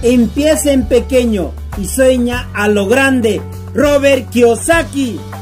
Empieza en pequeño y sueña a lo grande. Robert Kiyosaki.